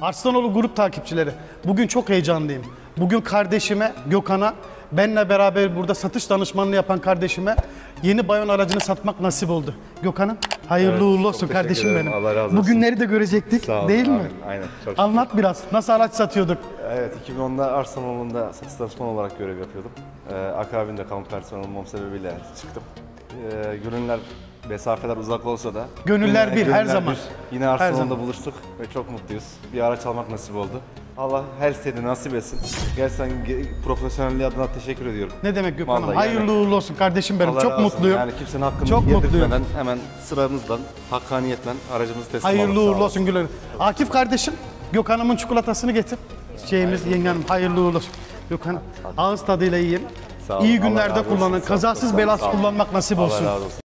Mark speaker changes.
Speaker 1: Arslanoğlu grup takipçileri, bugün çok heyecanlıyım. Bugün kardeşime, Gökhan'a, benle beraber burada satış danışmanlığı yapan kardeşime yeni Bayon aracını satmak nasip oldu. Gökhan'ım, hayırlı uğurlu olsun kardeşim benim.
Speaker 2: Allah razı olsun.
Speaker 1: Bugünleri de görecektik,
Speaker 2: Sağ olun,
Speaker 1: değil mi?
Speaker 2: Aynen. Çok
Speaker 1: Anlat biraz, nasıl araç satıyorduk?
Speaker 2: Evet, 2010'da Arslanoğlu'nda satış danışmanı olarak görev yapıyordum. Akabinde kamu personeli olmam sebebiyle çıktım. Gönüller, mesafeler uzak olsa da
Speaker 1: Gönüller bir, her zaman.
Speaker 2: Yine
Speaker 1: Her
Speaker 2: Arslanoğlu'nda
Speaker 1: zaman.
Speaker 2: buluştuk ve çok mutluyuz. Bir araç almak nasip oldu. Allah her istediğini nasip etsin. Gerçekten profesyonelliği adına teşekkür ediyorum.
Speaker 1: Ne demek Gökhan'ım?
Speaker 2: Vallahi
Speaker 1: Hayırlı
Speaker 2: yani.
Speaker 1: uğurlu olsun kardeşim benim.
Speaker 2: Allah
Speaker 1: Çok
Speaker 2: razı olsun.
Speaker 1: mutluyum.
Speaker 2: Yani kimsenin hakkını
Speaker 1: Çok
Speaker 2: yedirtmeden hemen sıramızdan, hakkaniyetle aracımızı teslim aldık.
Speaker 1: Hayırlı
Speaker 2: Sağ
Speaker 1: uğurlu
Speaker 2: olun.
Speaker 1: olsun Gülhan. Akif kardeşim, Gökhan'ımın çikolatasını getir. Şeyimiz yengenim, hayırlı uğurlu olsun. Gökhan, ağız tadıyla yiyin.
Speaker 2: Sağ olun.
Speaker 1: İyi
Speaker 2: Allah
Speaker 1: günlerde
Speaker 2: razı olsun.
Speaker 1: kullanın.
Speaker 2: Sağ olun.
Speaker 1: Kazasız
Speaker 2: Sağ olun.
Speaker 1: belasız kullanmak nasip
Speaker 2: Allah
Speaker 1: olsun.
Speaker 2: razı olsun.